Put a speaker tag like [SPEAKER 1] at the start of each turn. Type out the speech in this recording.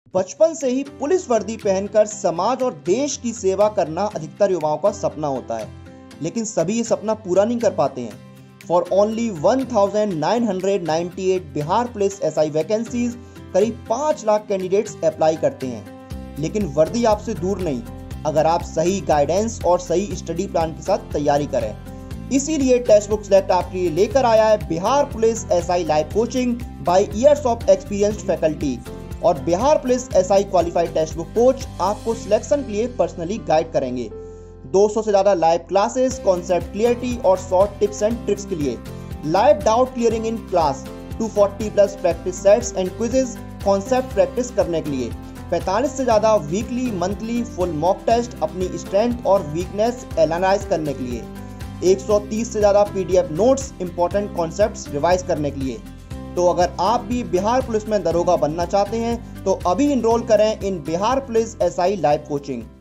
[SPEAKER 1] बचपन से ही पुलिस वर्दी पहनकर समाज और देश की सेवा करना अधिकतर युवाओं का सपना होता है, लेकिन सभी ये सपना पूरा नहीं कर पाते हैं। For only 1998 Bihar police SI vacancies करीब 5 लाख कैंडिडेट्स अप्लाई करते हैं, लेकिन वर्दी आपसे दूर नहीं अगर आप सही गाइडेंस और सही स्टडी प्लान के साथ तैयारी करें। इसीलिए टेक्स्ट बुक सेलेक्ट आपके लिए लेकर आया है Bihar police SI live coaching by years of experienced faculty. और Bihar police SI qualified text book coach आपको सिलेक्शन के लिए पर्सनली गाइड करेंगे। 200 से ज्यादा लाइव क्लासेस, कॉन्सेप्ट क्लियरिटी और शॉर्ट टिप्स एंड ट्रिक्स के लिए, live doubt clearing in class, 240 plus practice sets and quizzes concept practice करने के लिए, 45 से ज्यादा weekly monthly full mock test अपनी स्ट्रेंथ और वीकनेस एनालाइज करने के लिए, 130 से ज्यादा PDF notes important concepts revise करने के लिए। तो अगर आप भी बिहार पुलिस में दरोगा बनना चाहते हैं तो अभी इनरोल करें in Bihar police SI live coaching.